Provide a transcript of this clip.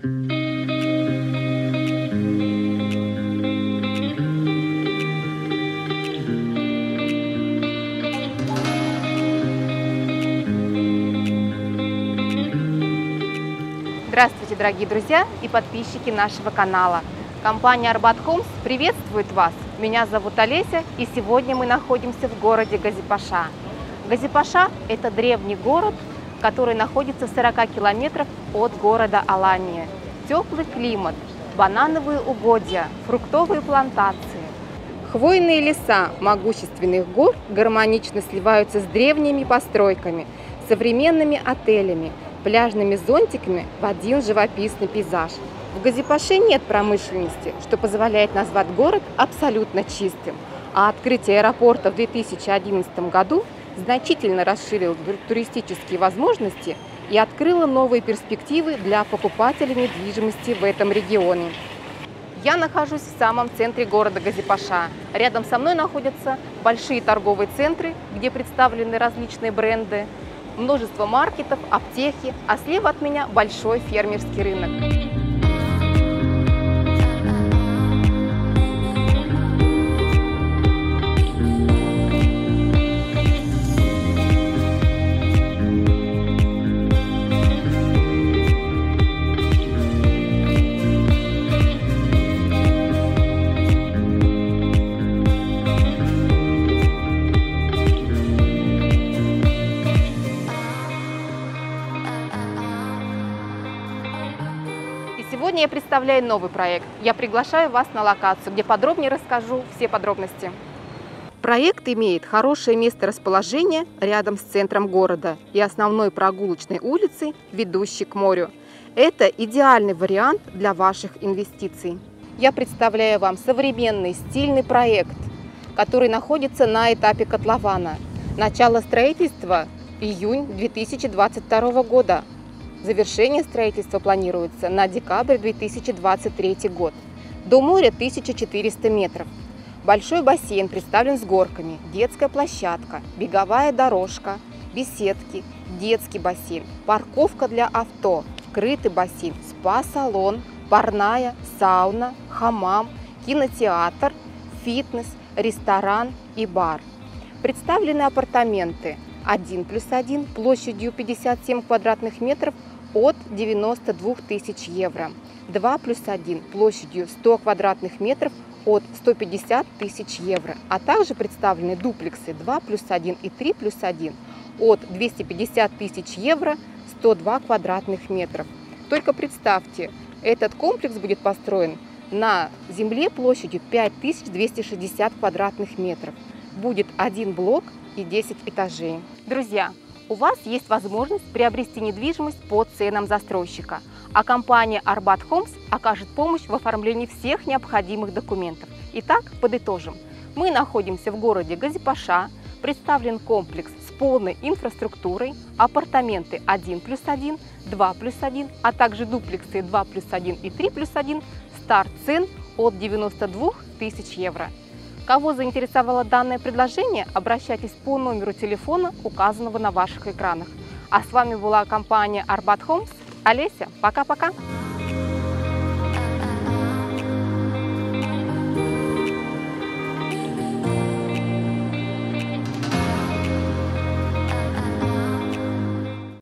Здравствуйте, дорогие друзья и подписчики нашего канала. Компания Арбат Homes приветствует вас. Меня зовут Олеся, и сегодня мы находимся в городе Газипаша. Газипаша – это древний город, который находится в 40 километрах от города Алания. Теплый климат, банановые угодья, фруктовые плантации. Хвойные леса могущественных гор гармонично сливаются с древними постройками, современными отелями, пляжными зонтиками в один живописный пейзаж. В Газипаше нет промышленности, что позволяет назвать город абсолютно чистым, а открытие аэропорта в 2011 году значительно расширило туристические возможности и открыло новые перспективы для покупателей недвижимости в этом регионе. Я нахожусь в самом центре города Газипаша. Рядом со мной находятся большие торговые центры, где представлены различные бренды, множество маркетов, аптеки, а слева от меня большой фермерский рынок. Сегодня я представляю новый проект. Я приглашаю вас на локацию, где подробнее расскажу все подробности. Проект имеет хорошее месторасположение рядом с центром города и основной прогулочной улицей, ведущей к морю. Это идеальный вариант для ваших инвестиций. Я представляю вам современный стильный проект, который находится на этапе котлована. Начало строительства – июнь 2022 года. Завершение строительства планируется на декабрь 2023 год. До моря 1400 метров. Большой бассейн представлен с горками, детская площадка, беговая дорожка, беседки, детский бассейн, парковка для авто, крытый бассейн, спа-салон, парная, сауна, хамам, кинотеатр, фитнес, ресторан и бар. Представлены апартаменты 1+1 площадью 57 квадратных метров от 92 тысяч евро, 2+1 площадью 100 квадратных метров от 150 тысяч евро, а также представлены дуплексы 2+1 и 3+1 от 250 тысяч евро, 102 квадратных метров. Только представьте, этот комплекс будет построен на земле площадью 5260 квадратных метров. Будет один блок и 10 этажей. Друзья, у вас есть возможность приобрести недвижимость по ценам застройщика, а компания Арбат Homes окажет помощь в оформлении всех необходимых документов. Итак, подытожим. Мы находимся в городе Газипаша, представлен комплекс с полной инфраструктурой, апартаменты 1+1, 2+1, а также дуплексы 2+1 и 3+1, старт цен от 92 тысяч евро. Кого заинтересовало данное предложение, обращайтесь по номеру телефона, указанного на ваших экранах. А с вами была компания Арбат Homes. Олеся, пока-пока!